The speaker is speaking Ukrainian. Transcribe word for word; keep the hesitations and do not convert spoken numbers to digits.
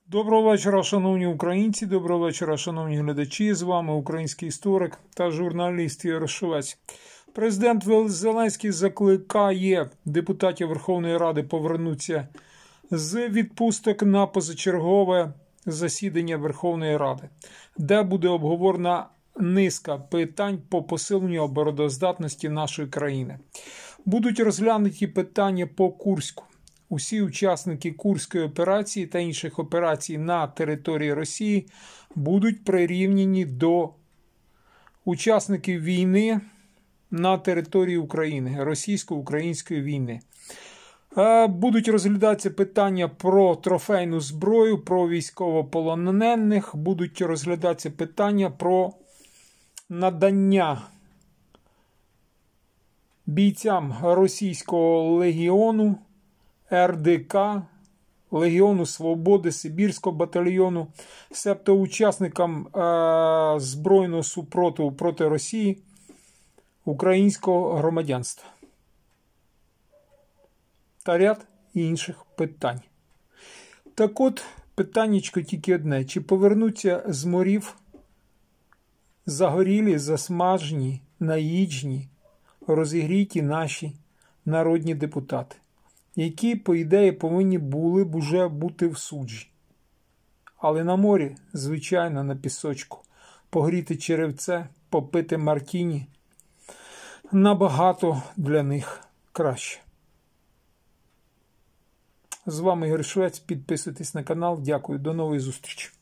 Доброго вечора, шановні українці, доброго вечора, шановні глядачі. З вами український історик та журналіст Ігор Шевець. Президент Зеленський закликає депутатів Верховної Ради повернутися з відпусток на позачергове засідання Верховної Ради, де буде обговорена низка питань по посиленню обороноздатності нашої країни. Будуть розглянуті питання по Курську. Усі учасники Курської операції та інших операцій на території Росії будуть прирівняні до учасників війни на території України, російсько-української війни. Будуть розглядатися питання про трофейну зброю, про військовополонених, будуть розглядатися питання про надання бійцям російського легіону, ер де ка, Легіону Свободи, Сибірського батальйону, себто учасникам е, збройного супротиву проти Росії українського громадянства. Та ряд інших питань. Так от, питаннячко тільки одне. Чи повернуться з морів загорілі, засмажені, наїджені, розігріті наші народні депутати, які, по ідеї, повинні були б уже бути в суджі. Але на морі, звичайно, на пісочку, погріти черевце, попити мартіні набагато для них краще. З вами Ігор Шевець, підписуйтесь на канал, дякую, до нової зустрічі.